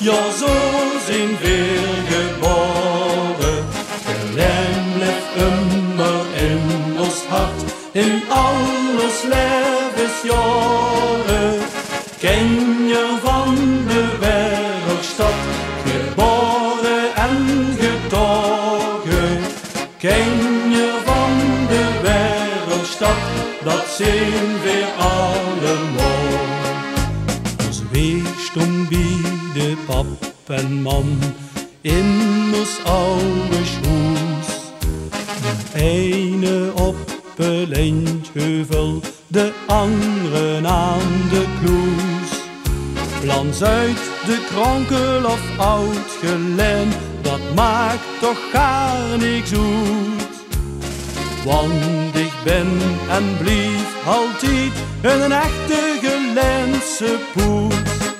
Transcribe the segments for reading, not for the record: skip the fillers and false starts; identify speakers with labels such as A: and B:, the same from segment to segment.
A: ja zo zijn we geboren. Gelijm blijft immer in ons hart, in al ons levensjaren. Ken je van de wereldstad, geboren en getogen. Ken je van de wereldstad, dat zijn we allemaal. Als weeg stond bij de pap en man in ons oude huis. De ene op een lintjeheuvel, de andere aan de kloes. Lands uit de kronkel of oud gelem, dat maakt toch gar niks uit. Want ik ben en blijf altijd een echte Gelense poes.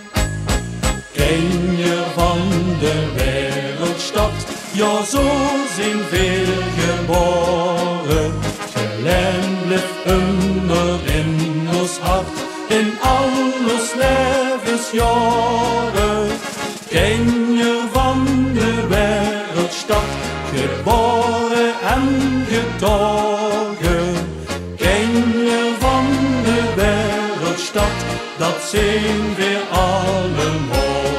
A: Ken je van de wereldstad, ja zo zijn we geboren. Gelijm blijft immer in ons hart, in al ons levensjaren. Ken je van de wereldstad, geboren en getogen. Ken je van de wereldstad, dat zijn we allemaal.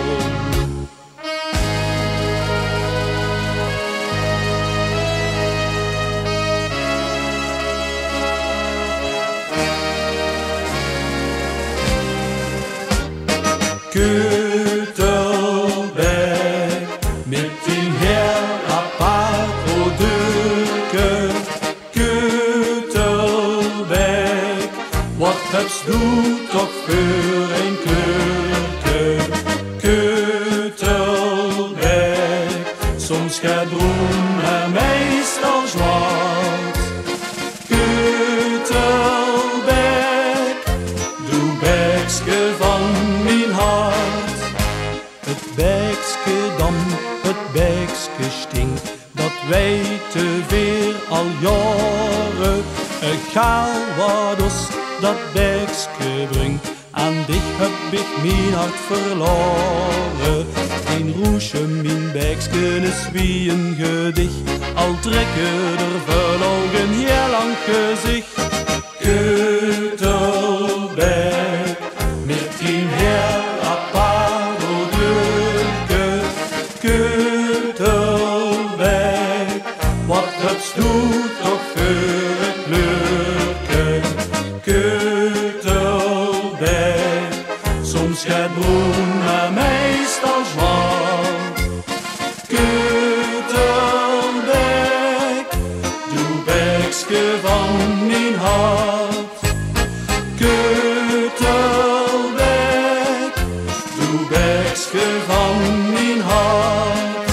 A: Keutelberg, met die Herr apart Dürke. Keutelberg, wat hebst du toch voor een keurke? Keutelberg, soms gaat groen en meestal zwart. Keutelberg, du bekske van mijn hart. Het bekske dam, het bekske stinkt, dat weten weer al jaren. Het gaal wat ons dat bekske brengt, aan dich heb ik mijn hart verloren. Een roesje, mijn bekske is wie een gedicht, al trekken er verlogen heel lang gezicht. Keutelberg, met die Herr apart Dürke. Keutelberg, wat hebst du toch voor het kleurke? Keutelberg, soms gaat groen en meestal zwart. Keutelberg, du bekske van mijn hart. Keutelberg, du bekske van mijn hart.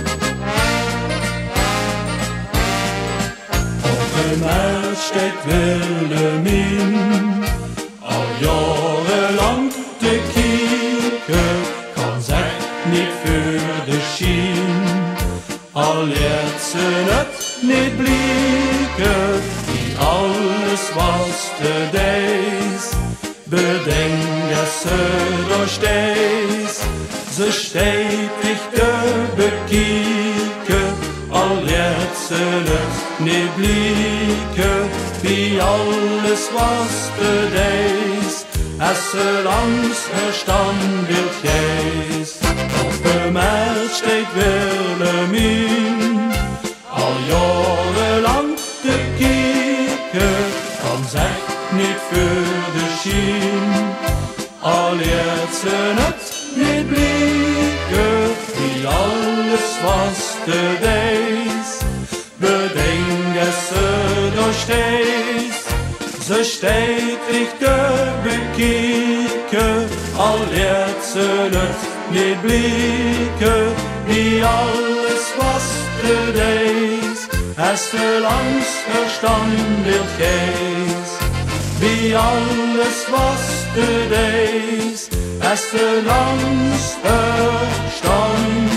A: Op de markt steekt Willemien, al jarenlang te kieken, kan zij niet voor de schien. Al leert ze het niet blikken, die alles was te dees. Bedenk ze door steeds, ze stetig te bekieken. Al leert ze het niet blikken, wie alles was te dees. Als ze langs haar standbeeld geest. Op de markt steekt Willemien, al jarenlang te kieken, kan zij niet voor de schien. Al leert ze het niet blikken, wie alles was te dees. Bedenk ze door steeds, ze stetig te bekieken. Al leert ze het niet blikken, wie alles was te dees. Als ze langs haar standbeeld geest, wie alles was te dees. Als ze langs haar standbeeld